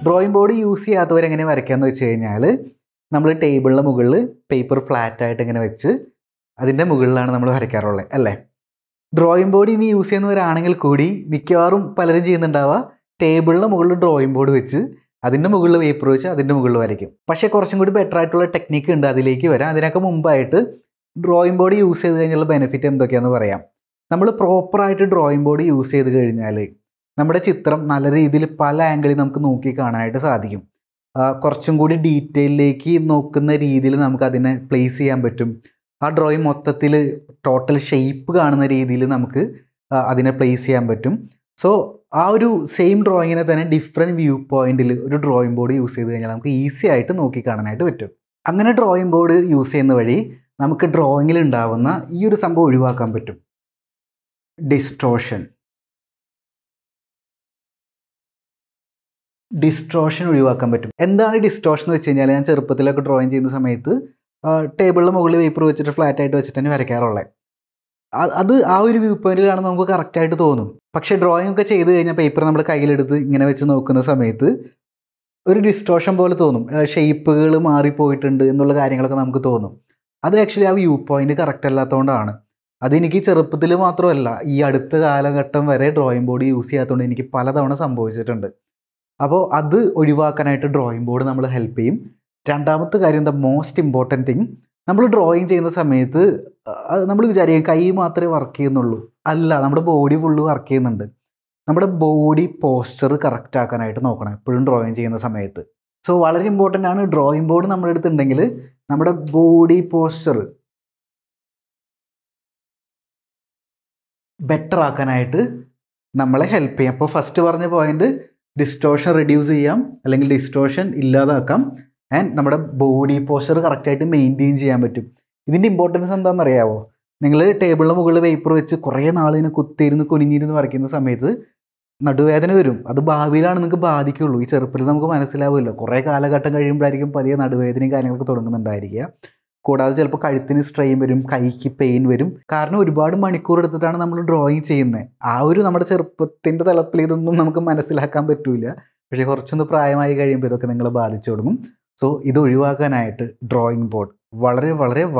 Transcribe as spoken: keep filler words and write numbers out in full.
Drawing board use ചെയ്യാത്തവരെങ്ങനെ വരയ്ക്കാമെന്ന് വെച്ച് കഴിഞ്ഞാൽ നമ്മൾ ടേബിളിൻ്റെ മുകളിൽ പേപ്പർ ഫ്ലാറ്റായിട്ട് ഇങ്ങനെ വെച്ച് അതിൻ്റെ മുകളിലാണ് നമ്മൾ വരയ്ക്കാറുള്ളത് അല്ലേ. ഡ്രോയിങ് ബോർഡ് ഇനി യൂസ് ചെയ്യുന്നവരാണെങ്കിൽ കൂടി മിക്കവാറും പലരും ചെയ്യുന്നുണ്ടാവുക ടേബിളിൻ്റെ മുകളിൽ ഡ്രോയിങ് ബോർഡ് വെച്ച് അതിൻ്റെ മുകളിൽ പേപ്പർ വെച്ച് അതിൻ്റെ മുകളിൽ വരയ്ക്കും. പക്ഷേ കുറച്ചും കൂടി ബെറ്റർ ആയിട്ടുള്ള ടെക്നിക്ക് ഉണ്ട്, അതിലേക്ക് വരാം. അതിനൊക്കെ മുമ്പായിട്ട് ഡ്രോയിങ് ബോർഡ് യൂസ് ചെയ്ത് കഴിഞ്ഞുള്ള ബെനിഫിറ്റ് എന്തൊക്കെയാണെന്ന് പറയാം. നമ്മൾ പ്രോപ്പറായിട്ട് ഡ്രോയിങ് ബോർഡ് യൂസ് ചെയ്ത് കഴിഞ്ഞാൽ നമ്മുടെ ചിത്രം നല്ല രീതിയിൽ പല ആംഗിളിൽ നമുക്ക് നോക്കി കാണാനായിട്ട് സാധിക്കും. കുറച്ചും കൂടി ഡീറ്റെയിലേക്ക് നോക്കുന്ന രീതിയിൽ നമുക്ക് അതിനെ പ്ലേസ് ചെയ്യാൻ പറ്റും. ആ ഡ്രോയിങ് മൊത്തത്തിൽ ടോട്ടൽ ഷേപ്പ് കാണുന്ന രീതിയിൽ നമുക്ക് അതിനെ പ്ലേസ് ചെയ്യാൻ പറ്റും. സോ ആ ഒരു സെയിം ഡ്രോയിങ്ങിനെ തന്നെ ഡിഫറെൻറ്റ് വ്യൂ പോയിന്റിൽ ഒരു ഡ്രോയിങ് ബോർഡ് യൂസ് ചെയ്ത് കഴിഞ്ഞാൽ നമുക്ക് ഈസി ആയിട്ട് നോക്കി കാണാനായിട്ട് പറ്റും. അങ്ങനെ ഡ്രോയിങ് ബോർഡ് യൂസ് ചെയ്യുന്ന വഴി നമുക്ക് ഡ്രോയിങ്ങിൽ ഉണ്ടാവുന്ന ഈ ഒരു സംഭവം ഒഴിവാക്കാൻ പറ്റും, ഡിസ്ട്രോഷൻ. ഡിസ്ട്രോഷൻ ഒഴിവാക്കാൻ പറ്റും. എന്താണ് ഡിസ്ട്രോഷൻ എന്ന് വെച്ച് കഴിഞ്ഞാൽ, ഞാൻ ചെറുപ്പത്തിലൊക്കെ ഡ്രോയിങ് ചെയ്യുന്ന സമയത്ത് ടേബിളിന് മുകളിൽ പേപ്പർ വെച്ചിട്ട് ഫ്ലാറ്റായിട്ട് വെച്ചിട്ട് തന്നെ വരയ്ക്കാറുള്ളത്. അത് ആ ഒരു വ്യൂ പോയിന്റിലാണ് നമുക്ക് കറക്റ്റായിട്ട് തോന്നും. പക്ഷേ ഡ്രോയിങ് ഒക്കെ ചെയ്ത് കഴിഞ്ഞാൽ പേപ്പർ നമ്മൾ കയ്യിലെടുത്ത് ഇങ്ങനെ വെച്ച് നോക്കുന്ന സമയത്ത് ഒരു ഡിസ്ട്രോഷൻ പോലെ തോന്നും, ഷേപ്പുകൾ മാറിപ്പോയിട്ടുണ്ട് എന്നുള്ള കാര്യങ്ങളൊക്കെ നമുക്ക് തോന്നും. അത് ആക്ച്വലി ആ വ്യൂ പോയിന്റ് കറക്റ്റ് അല്ലാത്തതുകൊണ്ടാണ്. അതെനിക്ക് ചെറുപ്പത്തിൽ മാത്രമല്ല, ഈ അടുത്ത കാലഘട്ടം വരെ ഡ്രോയിങ് ബോർഡ് യൂസ് ചെയ്യാത്തതുകൊണ്ട് എനിക്ക് പലതവണ സംഭവിച്ചിട്ടുണ്ട്. അപ്പോൾ അത് ഒഴിവാക്കാനായിട്ട് ഡ്രോയിങ് ബോർഡ് നമ്മൾ ഹെൽപ്പ് ചെയ്യും. രണ്ടാമത്തെ കാര്യം, ദ മോസ്റ്റ് ഇമ്പോർട്ടൻറ്റ് തിങ്, നമ്മൾ ഡ്രോയിങ് ചെയ്യുന്ന സമയത്ത് നമ്മൾ വിചാരിക്കും കൈ മാത്രമേ വർക്ക് ചെയ്യുന്നുള്ളൂ. അല്ല, നമ്മുടെ ബോഡി ഫുള്ള് വർക്ക് ചെയ്യുന്നുണ്ട്. നമ്മുടെ ബോഡി പോസ്ചർ കറക്റ്റ് ആക്കാനായിട്ട് നോക്കണം എപ്പോഴും ഡ്രോയിങ് ചെയ്യുന്ന സമയത്ത്. സോ വളരെ ഇമ്പോർട്ടൻ്റ് ആണ്. ഡ്രോയിങ് ബോർഡ് നമ്മുടെ അടുത്തുണ്ടെങ്കിൽ നമ്മുടെ ബോഡി പോസ്ചർ ബെറ്റർ ആക്കാനായിട്ട് നമ്മളെ ഹെൽപ്പ് ചെയ്യും. അപ്പോൾ ഫസ്റ്റ് പറഞ്ഞ പോയിന്റ്, ഡിസ്റ്റോഷൻ റെഡ്യൂസ് ചെയ്യാം അല്ലെങ്കിൽ ഡിസ്റ്റോഷൻ ഇല്ലാതാക്കാം. ആൻഡ് നമ്മുടെ ബോഡി പോസ്ചർ കറക്റ്റായിട്ട് മെയിൻറ്റെയിൻ ചെയ്യാൻ പറ്റും. ഇതിൻ്റെ ഇമ്പോർട്ടൻസ് എന്താണെന്ന് അറിയാമോ? നിങ്ങൾ ടേബിളിന് മുകളിൽ പേപ്പർ വെച്ച് കുറേ നാളിനെ കുത്തിയിരുന്ന് കുനിഞ്ഞിരുന്ന് വരയ്ക്കുന്ന സമയത്ത് നടുവേദന വരും. അത് ഭാവിയിലാണ് നിങ്ങൾക്ക് ബാധിക്കുള്ളൂ. ഈ ചെറുപ്പത്തിൽ നമുക്ക് മനസ്സിലാവില്ല. കുറേ കാലഘട്ടം കഴിയുമ്പോഴായിരിക്കും പതിയെ നടുവേദനയും കാര്യങ്ങളൊക്കെ തുടങ്ങുന്നുണ്ടായിരിക്കുക. കൂടാതെ ചിലപ്പോൾ കഴുത്തിന് സ്ട്രെയിൻ വരും, കൈക്ക് പെയിൻ വരും. കാരണം ഒരുപാട് മണിക്കൂർ എടുത്തിട്ടാണ് നമ്മൾ ഡ്രോയിങ് ചെയ്യുന്നത്. ആ ഒരു നമ്മുടെ ചെറുപ്പത്തിൻ്റെ തലത്തിൽ ഇതൊന്നും നമുക്ക് മനസ്സിലാക്കാൻ പറ്റില്ല. പക്ഷേ കുറച്ചൊന്ന് പ്രായമായി കഴിയുമ്പോൾ ഇതൊക്കെ നിങ്ങളെ ബാധിച്ചു തുടങ്ങും. സോ ഇത് ഒഴിവാക്കാനായിട്ട് ഡ്രോയിങ് ബോർഡ് വളരെ വളരെ